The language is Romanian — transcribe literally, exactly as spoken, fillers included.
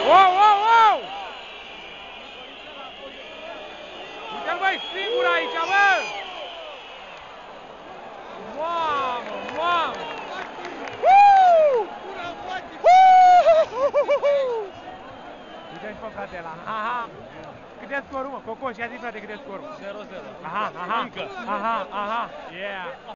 Wow, wow, wow! Uite-l, băi, singur aici, bă! Mamă, mamă! Uite-l, fă, frate, ăla. Aha! Cât e scorul, mă? Cocoș, ia zi, frate, cât e scorul? zero zero. Aha, aha, Încă. aha, aha, yeah!